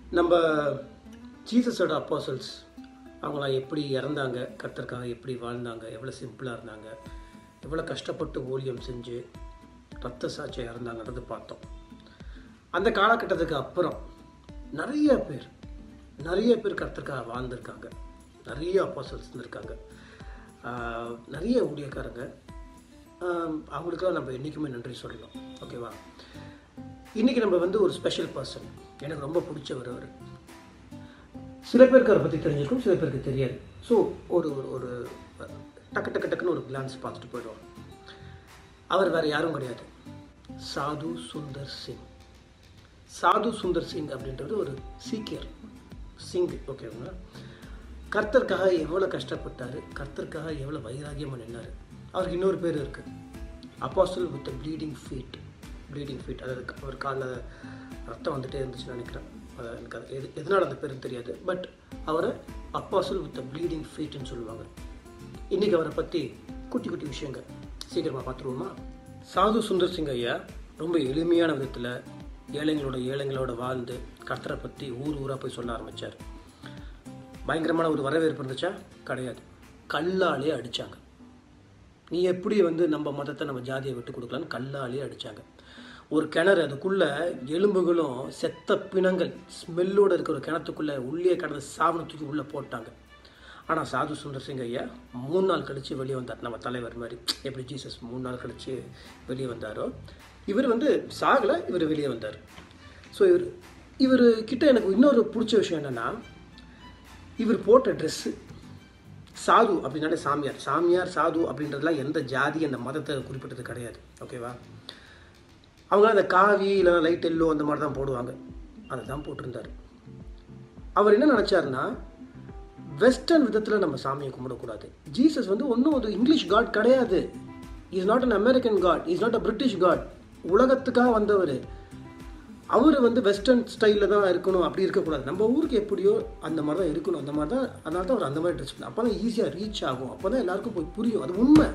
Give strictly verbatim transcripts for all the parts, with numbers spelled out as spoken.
நம்ம ஜீசஸோட அப்போசல்ஸ் அவங்களாம் எப்படி இறந்தாங்க, கர்த்தருக்காக எப்படி வாழ்ந்தாங்க, எவ்வளோ சிம்பிளாக இருந்தாங்க, எவ்வளோ கஷ்டப்பட்டு ஊழியம் செஞ்சு ரத்த சாட்சியாக இறந்தாங்கன்றது பார்த்தோம். அந்த காலகட்டத்துக்கு அப்புறம் நிறைய பேர் நிறைய பேர் கர்த்தருக்காக வாழ்ந்திருக்காங்க. நிறைய அப்போசல்ஸ் இருந்திருக்காங்க, நிறைய ஊழியக்காரங்க. அவங்களுக்கெல்லாம் நம்ம என்றைக்குமே நன்றி சொல்லலாம். ஓகேவா? இன்றைக்கி நம்ம வந்து ஒரு ஸ்பெஷல் பர்சன், எனக்கு ரொம்ப பிடிச்சவர் அவர். சில பேருக்கு அவரை பற்றி தெரிஞ்சிருக்கும், சில பேருக்கு தெரியாது. ஸோ ஒரு ஒரு டக்கு டக்கு டக்குன்னு ஒரு கிளான்ஸ் பார்த்துட்டு போயிடுவோம். அவர் வேறு யாரும் கிடையாது, சாது சுந்தர் சிங். சாது சுந்தர் சிங் அப்படின்றது ஒரு சீக்கியர் சிங். ஓகேங்களா? கர்த்தருக்காக எவ்வளோ கஷ்டப்பட்டார், கர்த்தருக்காக எவ்வளோ வைராகியமாக நின்னார். அவருக்கு இன்னொரு பேர் இருக்குது, apostle with bleeding feet. Bleeding feet அதாவது அவர் காலில் ரத்தம் வந்துகிட்டே இருந்துச்சுன்னு நினைக்கிறேன். எனக்கு அது எது எதனால் அந்த பேர் தெரியாது. பட் அவரை அப்போஸ்டல் வித் ப்ளீடிங் ஃபீட்னு சொல்லுவாங்க. இன்றைக்கி அவரை பற்றி குட்டி குட்டி விஷயங்கள் சீக்கிரமாக பார்த்துருவோமா? சாது சுந்தர் சிங் ஐயா ரொம்ப எளிமையான விதத்தில் ஏழைங்களோட ஏழைங்களோட வாழ்ந்து கர்த்தரை பற்றி ஊர் ஊராக போய் சொல்ல ஆரம்பித்தார். பயங்கரமான ஒரு வரவேற்பு இருந்துச்சா? கிடையாது. கல்லாலே அடித்தாங்க. நீ எப்படி வந்து நம்ம மதத்தை நம்ம ஜாதியை விட்டு கொடுக்கலான்னு கல்லாலே அடித்தாங்க. ஒரு கிணறு, அதுக்குள்ளே எலும்புகளும் செத்த பிணங்கள் ஸ்மெல்லோடு இருக்கிற ஒரு கிணத்துக்குள்ளே உள்ளே கடந்த சாவணத்துக்கு உள்ளே போட்டாங்க. ஆனால் சாது சுந்தர் சிங் ஐயா மூணு நாள் கழித்து வெளியே வந்தார். நம்ம தலைவர் மாதிரி எப்படி ஜீசஸ் மூணு நாள் கழித்து வெளியே வந்தாரோ, இவர் வந்து சாகலை, இவர் வெளியே வந்தார். ஸோ இவர் இவர் கிட்ட எனக்கு இன்னொரு பிடிச்ச விஷயம் என்னென்னா, இவர் போட்ட ட்ரெஸ்ஸு. சாது அப்படின்னாலே சாமியார். சாமியார் சாது அப்படின்றதுலாம் எந்த ஜாதி அந்த மதத்தை குறிப்பிட்டது கிடையாது. ஓகேவா? அவங்க அந்த காவி இல்லைனா லைட் எல்லோ அந்த மாதிரி தான் போடுவாங்க. அதை தான் போட்டிருந்தார். அவர் என்ன நினச்சாருன்னா, வெஸ்டர்ன் விதத்தில் நம்ம சாமியை கும்பிடக்கூடாது. ஜீசஸ் வந்து ஒன்றும் ஒரு இங்கிலீஷ் காட் கிடையாது. Is not an American God, is not a British God. உலகத்துக்காக வந்தவர். அவர் வந்து வெஸ்டர்ன் ஸ்டைலில் தான் இருக்கணும், அப்படி இருக்கக்கூடாது. நம்ம ஊருக்கு எப்படியோ அந்த மாதிரி தான் இருக்கணும். அந்த மாதிரி தான், அதனால தான் அவர் அந்த மாதிரி ட்ரெஸ் பண்ண. அப்போ தான் ஈஸியாக ரீச் ஆகும், அப்போ தான் எல்லாருக்கும் போய் புரியும். அது உண்மை.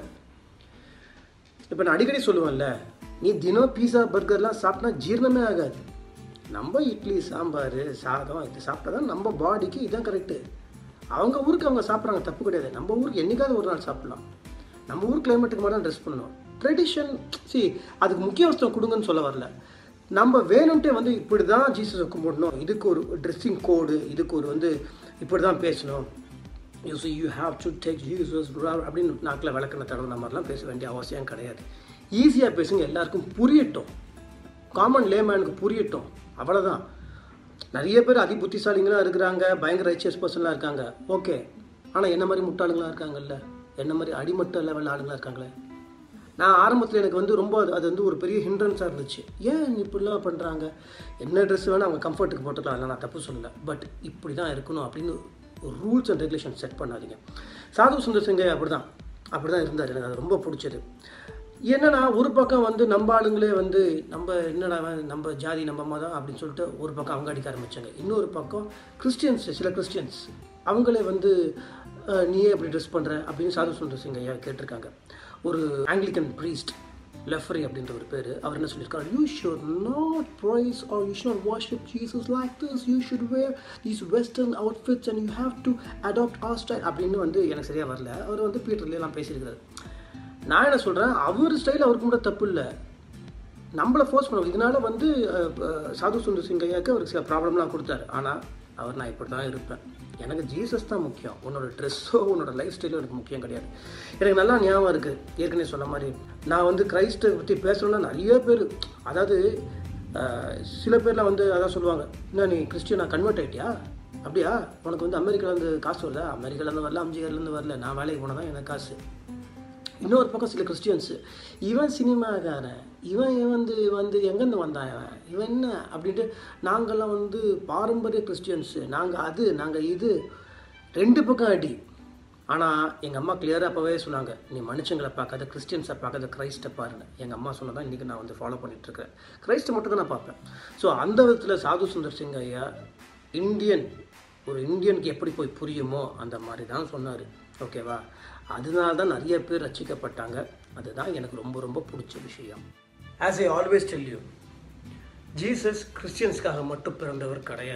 இப்போ நான் அடிக்கடி சொல்லுவேன்ல, நீ தினம் பீஸா பர்கர்லாம் சாப்பிட்டா ஜீரணமே ஆகாது. நம்ம இட்லி சாம்பார் சாதம் இது சாப்பிட்டா தான் நம்ம பாடிக்கு இதுதான் கரெக்டு. அவங்க ஊருக்கு அவங்க சாப்பிட்றாங்க, தப்பு கிடையாது. நம்ம ஊருக்கு என்றைக்காவது ஒரு நாள் சாப்பிட்லாம். நம்ம ஊர் கிளைமேட்டுக்கு மாதிரி தான் ட்ரெஸ் பண்ணணும். ட்ரெடிஷன் சி அதுக்கு முக்கியத்துவம் கொடுங்கன்னு சொல்ல வரல. நம்ம வேணும்ட்டே வந்து இப்படி தான் ஜீசஸை கும்பிடணும், இதுக்கு ஒரு ட்ரெஸ்ஸிங் கோடு, இதுக்கு ஒரு வந்து இப்படி தான் பேசணும், you see you have to take Jesus அப்படின்னு நாக்கில் விளக்கண தடவை மாதிரிலாம் பேச வேண்டிய அவசியம் கிடையாது. ஈஸியாக பேசுங்க, எல்லாருக்கும் புரியட்டும், காமன் லேமேனுக்கு புரியட்டும், அவ்வளோதான். நிறைய பேர் அதி புத்திசாலிங்களாக இருக்கிறாங்க, பயங்கர ரைச்சியஸ் பர்சன்லாம் இருக்காங்க. ஓகே, ஆனால் என்ன மாதிரி முட்டாளுங்களாக இருக்காங்கல்ல, என்ன மாதிரி அடிமட்ட லெவலில் ஆளுங்களாக இருக்காங்களே. நான் ஆரம்பத்தில் எனக்கு வந்து ரொம்ப அது வந்து ஒரு பெரிய ஹிண்ட்ரன்ஸாக இருந்துச்சு. ஏன் இப்படிலாம் பண்ணுறாங்க? என்ன ட்ரெஸ் வேணால் அவங்க கம்ஃபர்ட்டுக்கு போட்டுக்கலாம், இல்லை நான் தப்பு சொல்லலை. பட் இப்படி தான் இருக்கணும் அப்படின்னு ஒரு ரூல்ஸ் அண்ட் ரெகுலேஷன் செட் பண்ணாதீங்க. சாது சுந்தர் சிங் அப்படி தான் அப்படி தான் இருந்தார். எனக்கு அது ரொம்ப பிடிச்சது. என்னன்னா, ஒரு பக்கம் வந்து நம்ம ஆளுங்களே வந்து நம்ம என்னடா நம்ம ஜாதி நம்ம மதம் அப்படின்னு சொல்லிட்டு ஒரு பக்கம் அவங்க அடிக்க ஆரம்பித்தாங்க. இன்னொரு பக்கம் கிறிஸ்டியன்ஸ், சில கிறிஸ்டியன்ஸ் அவங்களே வந்து நீயே எப்படி ட்ரெஸ் பண்ணுற அப்படின்னு சாது சுந்தர் சிங் ஐயா கேட்டிருக்காங்க. ஒரு ஆங்கிலிக்கன் ப்ரீஸ்ட் லெஃப்ரி அப்படின்ற ஒரு பேர், அவர் என்ன சொல்லியிருக்காரு, you should not praise or you should not worship Jesus like this, you should wear these western outfits and you have to adopt our style அப்படின்னு வந்து எனக்கு சரியாக வரல. அவர் வந்து பீட்டர்லாம் பேசியிருக்காரு. நான் என்ன சொல்கிறேன், அவர் ஸ்டைல் அவருக்கு கூட தப்பு இல்லை, நம்மளை ஃபோர்ஸ் பண்ணுவோம். இதனால் வந்து சாது சுந்தர் சிங் ஐயாவுக்கு அவருக்கு சில ப்ராப்ளம்லாம் கொடுத்தாரு. ஆனால் அவர் நான் இப்படி தான் இருப்பேன், எனக்கு ஜீசஸ் தான் முக்கியம், உன்னோட ட்ரெஸ்ஸோ உன்னோட லைஃப் ஸ்டைலோ எனக்கு முக்கியம் கிடையாது. எனக்கு நல்லா ஞாபகம் இருக்குது, ஏற்கனவே சொன்ன மாதிரி நான் வந்து கிரைஸ்ட்டை பற்றி பேசணுன்னா நிறைய பேர், அதாவது சில பேர்லாம் வந்து அதான் சொல்லுவாங்க, என்ன நீ கிறிஸ்டியனா கன்வெர்ட் ஆகிட்டியா, அப்படியா, உனக்கு வந்து அமெரிக்காவிலேருந்து காசு வருதா? அமெரிக்காவிலேருந்து வரல, அம்ஜிஆர்லேருந்து வரல, நான் வேலைக்கு போனால் தான் எனக்கு காசு. இன்னொரு பக்கம் சில கிறிஸ்டியன்ஸு, இவன் சினிமாக்காரன், இவன் வந்து வந்து எங்கேருந்து வந்தான், இவன் இவன் என்ன அப்படின்ட்டு, நாங்கள்லாம் வந்து பாரம்பரிய கிறிஸ்டியன்ஸு, நாங்கள் அது நாங்கள் இது, ரெண்டு பக்கம் அடி. ஆனால் எங்கள் அம்மா கிளியராக அப்போவே சொன்னாங்க, நீ மனுஷங்களை பார்க்காத, கிறிஸ்டியன்ஸை பார்க்காத, கிரைஸ்ட்டை பாருங்க. எங்கள் அம்மா சொன்னதான் இன்றைக்கி நான் வந்து ஃபாலோ பண்ணிகிட்ருக்கேன். கிரைஸ்ட்டை மட்டும் தான் நான் பார்ப்பேன். ஸோ அந்த விதத்தில் சாது சுந்தர் சிங் ஐயா இந்தியன், ஒரு இந்தியனுக்கு எப்படி போய் புரியுமோ அந்த மாதிரி தான் சொன்னார். ஓகேவா? அதனால தான் நிறைய பேர் ரசிக்கப்பட்டாங்க. அதுதான் எனக்கு ரொம்ப ரொம்ப பிடிச்ச விஷயம். As I always tell you, Jesus கிறிஸ்டியன்ஸ்க்காக மட்டும் பிறந்தவர் கிடையாது.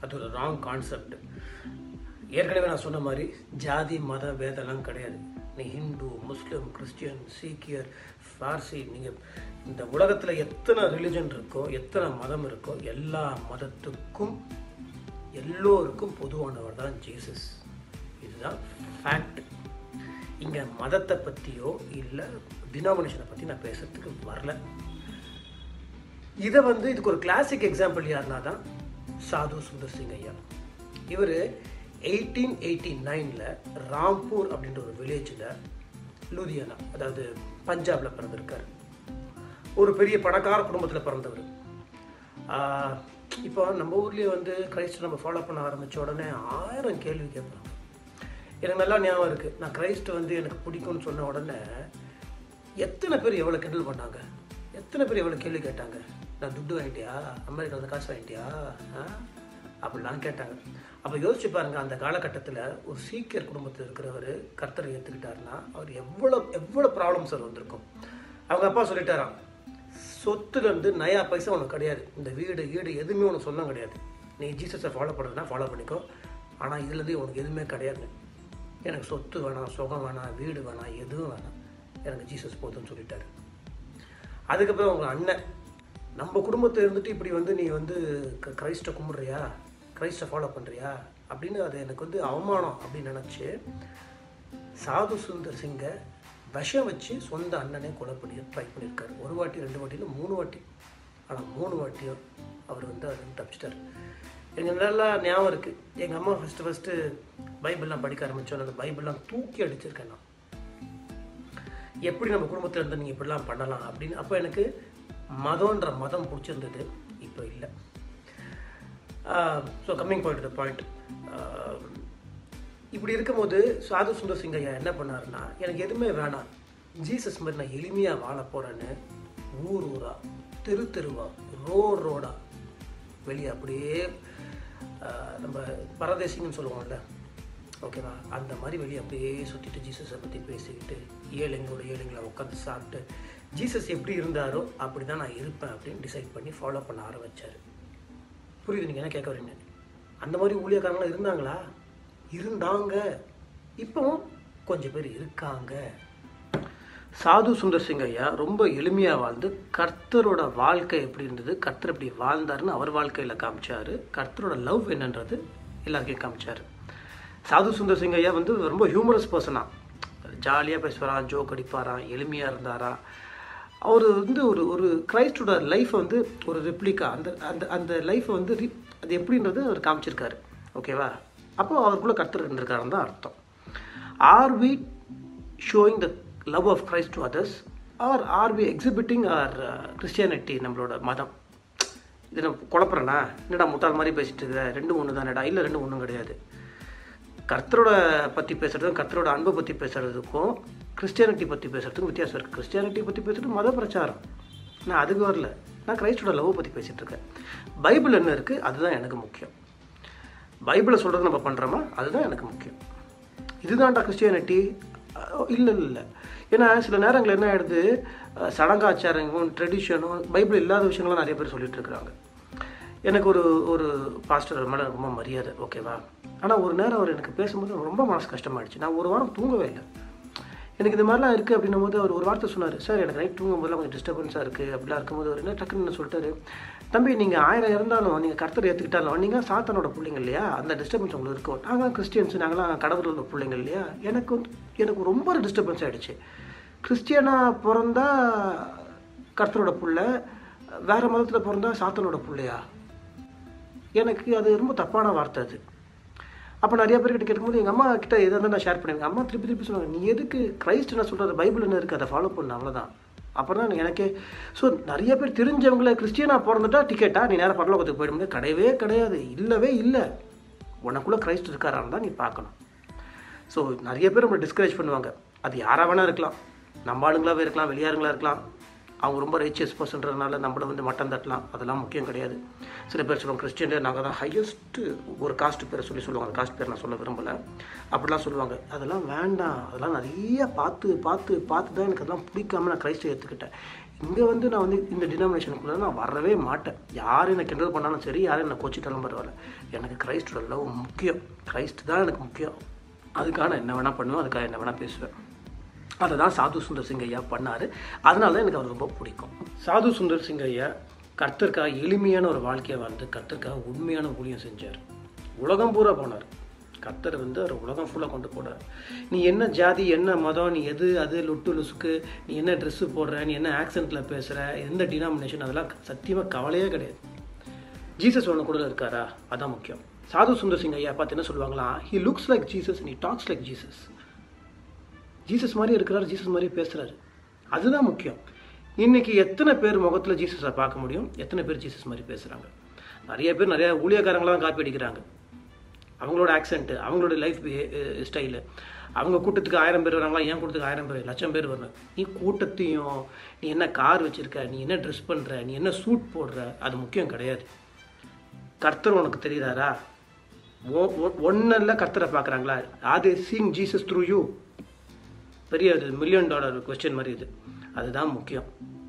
அது ஒரு ராங் கான்செப்ட். ஏற்கனவே நான் சொன்ன மாதிரி ஜாதி மத வேதெல்லாம் கிடையாது. நீ ஹிந்து, முஸ்லீம், கிறிஸ்டியன், சீக்கியர், பார்சி, நீங்கள் இந்த உலகத்தில் எத்தனை ரிலிஜன் இருக்கோ, எத்தனை மதம் இருக்கோ, எல்லா மதத்துக்கும் எல்லோருக்கும் பொதுவானவர் தான் ஜீசஸ். இதுதான் ஃபேக்ட். இங்கே மதத்தை பற்றியோ இல்லை டினாமினேஷனை பற்றி நான் பேசுறதுக்கு வரல. இதை வந்து இதுக்கு ஒரு கிளாசிக் எக்ஸாம்பிள் யாருன்னா தான் சாது சுந்தர் சிங் ஐயா. இவர் எயிட்டீன் எயிட்டி நைனில் ராம்பூர் அப்படின்ற ஒரு வில்லேஜில் லூதியானா, அதாவது பஞ்சாபில் பிறந்திருக்கார். ஒரு பெரிய பணக்கார குடும்பத்தில் பிறந்தவர். இப்போ நம்ம ஊர்லேயே வந்து கிரைஸ்ட் நம்ம ஃபாலோ பண்ண ஆரம்பித்த உடனே ஆயிரம் கேள்வி கேட்பாங்க. எனக்கு நல்லா ஞாபகம் இருக்குது, நான் கிரைஸ்ட் வந்து எனக்கு பிடிக்கும்னு சொன்ன உடனே எத்தனை பேர் எவ்வளோ கிண்டல் பண்ணாங்க, எத்தனை பேர் எவ்வளோ கேள்வி கேட்டாங்க. நான் துட்டு வாங்கிட்டியா, அமெரிக்கா வந்து காசு வாங்கிட்டியா அப்படிலாம் கேட்டாங்க. அப்போ யோசிச்சு பாருங்க, அந்த காலகட்டத்தில் ஒரு சீக்கியர் குடும்பத்தில் இருக்கிறவர் கர்த்தரை ஏற்றுக்கிட்டாருன்னா அவர் எவ்வளோ எவ்வளோ ப்ராப்ளம்ஸ் அவர் வந்திருக்கும். அவங்க அப்பா சொல்லிட்டாராம், சொத்துலேருந்து நயா பைசா உனக்கு கிடையாது, இந்த வீடு வீடு எதுவுமே உனக்கு சொந்தம் கிடையாது, நீ ஜீசஸை ஃபாலோ பண்ணுறதுனா ஃபாலோ பண்ணிக்கோ, ஆனால் இதுலேருந்து உனக்கு எதுவுமே கிடையாது, எனக்கு சொத்து வேணாம், சுகம் வேணாம், வீடு வேணாம், எதுவும் வேணாம், எனக்கு ஜீசஸ் போதும்னு சொல்லிட்டாரு. அதுக்கப்புறம் அவங்க அண்ணன், நம்ம குடும்பத்தை இருந்துட்டு இப்படி வந்து நீ வந்து கிரைஸ்ட்டை கும்பிட்றியா, கிரைஸ்ட்டை ஃபாலோ பண்ணுறியா அப்படின்னு அது எனக்கு வந்து அவமானம் அப்படின்னு நினச்சி சாது சுந்தர் சிங்கை விஷம் வச்சு சொந்த அண்ணனே கொலை பண்ணி ட்ரை பண்ணியிருக்காரு. ஒரு வாட்டி ரெண்டு வாட்டியில் மூணு வாட்டி, ஆனால் மூணு வாட்டியும் அவர் வந்து அது தப்பிச்சிட்டார். எங்கள் நல்லா ஞாபகம் இருக்குது, எங்கள் அம்மா ஃபஸ்ட்டு ஃபஸ்ட்டு பைபிள்லாம் படிக்க ஆரம்பித்தோன்னு அந்த பைபிள்லாம் தூக்கி அடிச்சிருக்கேன் நான். எப்படி நம்ம குடும்பத்தில் இருந்து நீங்கள் இப்படிலாம் பண்ணலாம் அப்படின்னு. அப்போ எனக்கு மதம்ன்ற மதம் பிடிச்சிருந்தது, இப்போ இல்லை. So coming point the point. இப்படி இருக்கும்போது சாது சுந்தர் சிங் ஐயா என்ன பண்ணாருன்னா, எனக்கு எதுவுமே வேணாம், ஜீசஸ் மாதிரி நான் எளிமையாக வாழ போகிறேன்னு ஊர் ஊரா, தெரு தெருவா, ரோட் ரோடா வெளியே அப்படியே நம்ம பரதேசிங்கன்னு சொல்லுவோம்ல, ஓகேவா, அந்த மாதிரி வெளியே அப்படியே சுற்றிட்டு ஜீசஸை பற்றி பேசிக்கிட்டு ஏழைங்களோட ஏழைங்களை உட்காந்து சாப்பிட்டு ஜீசஸ் எப்படி இருந்தாரோ அப்படி தான் நான் இருப்பேன் அப்படின்னு டிசைட் பண்ணி ஃபாலோ பண்ண ஆரம்பித்தார். புரியுது நீங்கள் என்ன கேட்க வரீங்க? அந்த மாதிரி ஊழியக்காரங்களாம் இருந்தாங்களா? இருந்தாங்க, இப்போவும் கொஞ்சம் பேர் இருக்காங்க. சாது சுந்தர் சிங் ஐயா ரொம்ப எளிமையாக வாழ்ந்து கர்த்தரோட வாழ்க்கை எப்படி இருந்தது, கர்த்தர் எப்படி வாழ்ந்தாருன்னு அவர் வாழ்க்கையில் காமிச்சார். கர்த்தரோட லவ் என்னன்றது எல்லாருக்கையும் காமிச்சார். சாது சுந்தர் சிங் ஐயா வந்து ரொம்ப ஹியூமரஸ் பர்சனாக, ஜாலியாக பேசுவாராம், ஜோக் அடிப்பாராம், எளிமையாக இருந்தாராம். அவர் வந்து ஒரு ஒரு கிரைஸ்டோட லைஃப்பை வந்து ஒரு ரிப்ளிகா, அந்த அந்த அந்த லைஃப்பை வந்து அது எப்படின்றது அவர் காமிச்சிருக்காரு. ஓகேவா? அப்போ அவருக்குள்ளே கர்த்தர் இருந்திருக்காருன்னு தான் அர்த்தம். Are we showing the love of Christ to others, or are we exhibiting our Christianity, நம்மளோட மதம்? இது நான் குழப்பறேன்னா, என்னடா முட்டாள் மாதிரி பேசிட்டு இருக்க, ரெண்டு ஒன்று தானேடா? இல்லை, ரெண்டு ஒன்றும் கிடையாது. கர்த்தரோட பற்றி பேசுகிறதுக்கும் கர்த்தரோட அன்பை பற்றி பேசுகிறதுக்கும் கிறிஸ்டியானிட்டி பற்றி பேசுகிறதுக்கும் வித்தியாசம் இருக்குது. கிறிஸ்டியானிட்டி பற்றி பேசுகிறது மத பிரச்சாரம், நான் அதுக்கு வரல, நான் கிரைஸ்டோட லவ் பற்றி பேசிகிட்டு இருக்கேன். பைபிள் என்ன இருக்குது அதுதான் எனக்கு முக்கியம். பைபிளை சொல்கிறது நம்ம பண்ணுறோமா அதுதான் எனக்கு முக்கியம். இதுதான்டா கிறிஸ்டியானிட்டி? இல்லை இல்லை. ஏன்னா சில நேரங்கள் என்ன ஆகிடுது, சடங்காச்சாரங்களும் ட்ரெடிஷனும் பைபிள் இல்லாத விஷயங்களும் நிறைய பேர் சொல்லிட்டு இருக்கிறாங்க. எனக்கு ஒரு ஒரு பாஸ்டர் மேலே ரொம்ப மரியாதை, ஓகேவா? ஆனால் ஒரு நேரம் அவர் எனக்கு பேசும்போது ரொம்ப மனசு கஷ்டமாயிடுச்சு. நான் ஒரு வாரம் தூங்கவே இல்லை. எனக்கு இந்த மாதிரிலாம் இருக்குது அப்படின்னும் போது அவர் ஒரு வார்த்தை சொன்னார், சார் எனக்கு நைட் தூங்கும்போதெல்லாம் கொஞ்சம் டிஸ்டர்பன்ஸாக இருக்குது அப்படிலாம் இருக்கும்போது அவர் என்ன டக்குன்னு என்ன சொல்லிட்டாரு, தம்பி நீங்கள் ஆயிரம் இருந்தாலும் நீங்கள் கர்த்தரை ஏற்றுக்கிட்டாலும் நீங்கள் சாத்தானோட பிள்ளைங்க இல்லையா, அந்த டிஸ்டர்பன்ஸ் உங்களுக்கு இருக்கும். நாங்களாம் கிறிஸ்டியன்ஸ், நாங்களாம் கடவுளோட பிள்ளைங்க இல்லையா. எனக்கு வந்து எனக்கு ரொம்ப டிஸ்டர்பன்ஸ் ஆகிடுச்சு. கிறிஸ்டியனாக பிறந்தா கர்த்தரோட பிள்ளை, வேறு மதத்தில் பிறந்தா சாத்தானோட பிள்ளையா? எனக்கு அது ரொம்ப தப்பான வார்த்தை அது. அப்போ நிறைய பேர்கிட்ட கேட்கும்போது எங்கள் அம்மா கிட்ட எதாக இருந்தால் நான் ஷேர் பண்ணுவேன். அம்மா திருப்பி திருப்பி சொல்லுவாங்க, நீ எதுக்கு கிரைஸ்ட் என்ன சொல்கிறது, பைபிள் என்ன இருக்குது அதை ஃபாலோ பண்ணு, அவ்வளோதான். அப்புறம் தான் எனக்கே ஸோ நிறைய பேர் தெரிஞ்சவங்கள கிறிஸ்டியனாக பிறந்துட்டா டிக்கெட்டா நீ நேரம் பரலோகத்துக்கு போயிட முடியாது, கிடையவே கிடையாது, இல்லவே இல்லை. உனக்குள்ளே கிரைஸ்ட் இருக்காரான்னு தான் நீ பார்க்கணும். ஸோ நிறைய பேர் நம்மளை டிஸ்கரேஜ் பண்ணுவாங்க. அது யாராக வேணா இருக்கலாம், நம்ம ஆளுங்களாகவே இருக்கலாம், வெளியாருங்களாக இருக்கலாம். அவங்க ரொம்ப ரைச்சியஸ் பர்சன்றதுனால நம்மளை வந்து மட்டம் தட்டலாம், அதெல்லாம் முக்கியம் கிடையாது. சில பேர் சொல்லுவாங்க கிறிஸ்டியனில் நாங்கள் தான் ஹையஸ்ட்டு ஒரு காஸ்ட் பேரை சொல்லி சொல்லுவாங்க. அந்த காஸ்ட் பேர் நான் சொல்ல விரும்பலை, அப்படிலாம் சொல்லுவாங்க. அதெல்லாம் வேண்டாம். அதெல்லாம் நிறைய பார்த்து பார்த்து பார்த்து தான் எனக்கு அதெல்லாம் பிடிக்காம நான் கிரைஸ்டை ஏற்றுக்கிட்டேன். இங்கே வந்து நான் வந்து இந்த டினாமினேஷனுக்குள்ளே நான் வரவே மாட்டேன். யாரும் என்னை கிண்டல் பண்ணாலும் சரி, யாரும் என்னை கோச்சிட்டாலும் பரவாயில்ல. எனக்கு கிரைஸ்டோட லவ் முக்கியம். கிரைஸ்ட் தான் எனக்கு முக்கியம். அதுக்காக என்ன வேணால் பண்ணுவேன், அதுக்காக என்ன வேணால் பேசுவேன். அதை தான் சாது சுந்தர் சிங் ஐயா பண்ணார். அதனால தான் எனக்கு அவர் ரொம்ப பிடிக்கும். சாது சுந்தர் சிங் ஐயா கர்த்தருக்காக எளிமையான ஒரு வாழ்க்கையை வாழ்ந்து கர்த்தருக்காக உண்மையான ஊழியம் செஞ்சார். உலகம் பூரா போனார். கர்த்தர் வந்து அவர் உலகம் ஃபுல்லாக கொண்டு போனார். நீ என்ன ஜாதி, என்ன மதம், நீ எது அது லொட்டு லுசுக்கு, நீ என்ன ட்ரெஸ்ஸு போடுற, நீ என்ன ஆக்சென்ட்டில் பேசுகிற, எந்த டினாமினேஷன், அதெல்லாம் சத்தியமாக கவலையே கிடையாது. ஜீசஸ் ஒன்று கூட இருக்காரா, அதான் முக்கியம். சாது சுந்தர் சிங் ஐயா பார்த்து என்ன சொல்லுவாங்களா, he looks like Jesus and he talks like Jesus. Jesus மாதிரி இருக்கிறார், ஜீசஸ் மாதிரி பேசுகிறாரு. அதுதான் முக்கியம். இன்றைக்கி எத்தனை பேர் முகத்தில் ஜீசஸை பார்க்க முடியும், எத்தனை பேர் ஜீசஸ் மாதிரி பேசுகிறாங்க. நிறைய பேர் நிறையா ஊழியக்காரங்களாம் காப்பி அடிக்கிறாங்க. அவங்களோட ஆக்சென்ட்டு, அவங்களோட லைஃப் ஸ்டைலு. அவங்க கூட்டத்துக்கு ஆயிரம் பேர் வராங்களா, என் கூட்டத்துக்கு ஆயிரம் பேர் லட்சம் பேர் வரணும். நீ கூட்டத்தையும், நீ என்ன கார் வச்சுருக்க, நீ என்ன ட்ரெஸ் பண்ணுற, நீ என்ன சூட் போடுற, அது முக்கியம் கிடையாது. கர்த்தர் உனக்கு தெரியுதாரா? ஒன்றில் கர்த்தரை பார்க்குறாங்களா? அது சீங் ஜீசஸ் த்ரூ யூ. பெரிய அது மில்லியன் டாலர் கொஸ்டின் மாதிரி இது. அதுதான் முக்கியம்.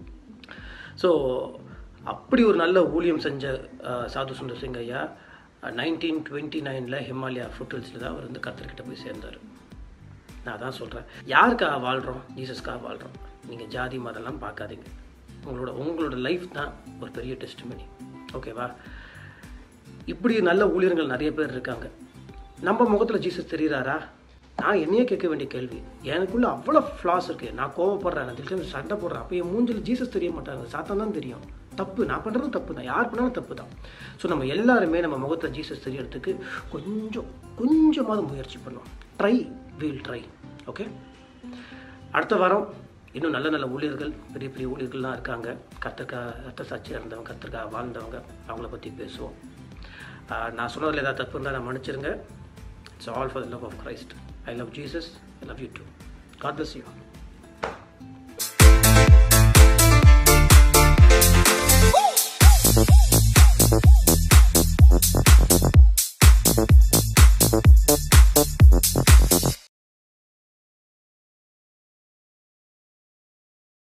ஸோ அப்படி ஒரு நல்ல ஊழியம் செஞ்ச சாது சுந்தர் சிங் ஐயா நைன்டீன் டுவெண்ட்டி நைனில் ஹிமாலயா ஃபுட்ஹில்ஸில் தான் அவர் வந்து கர்த்தர்கிட்ட போய் சேர்ந்தார். நான் தான் சொல்கிறேன், யாருக்காக வாழ்கிறோம்? ஜீசஸ்க்காக வாழ்கிறோம். நீங்கள் ஜாதி மதம்லாம் பார்க்காதீங்க. உங்களோட உங்களோட லைஃப் தான் ஒரு பெரிய டெஸ்டிமனி. ஓகேவா? இப்படி நல்ல ஊழியர்கள் நிறைய பேர் இருக்காங்க. நம்ம முகத்தில் ஜீசஸ் தெரிகிறாரா? நான் என்னையே கேட்க வேண்டிய கேள்வி. எனக்குள்ளே அவ்வளோ ஃப்ளாஸ் இருக்குது. நான் கோவப்படுறேன், நான் திடீர்னு சண்டை போடுறேன். அப்போ என் மூஞ்சில் ஜீசஸ் தெரிய மாட்டாங்க, சாத்தான் தான் தெரியும். தப்பு, நான் பண்ணுறது தப்பு தான், யார் பண்ணாலும் தப்பு தான். ஸோ நம்ம எல்லாருமே நம்ம முகத்தில் ஜீசஸ் தெரியறதுக்கு கொஞ்சம் கொஞ்சமாவது முயற்சி பண்ணுவோம். Try, wheel try. ஓகே, அடுத்த வாரம் இன்னும் நல்ல நல்ல ஊழியர்கள், பெரிய பெரிய ஊழியர்கள்லாம் இருக்காங்க. கர்த்தருக்காக ரத்த சாட்சியாக இருந்தவங்க, கர்த்தருக்காக வாழ்ந்தவங்க, அவங்கள பற்றி பேசுவோம். நான் சொன்னதில் ஏதாவது தப்பு இருந்தால் நான் மன்னிச்சிருங்க. It's all for the love of Christ. I love Jesus. I love you too. God bless you.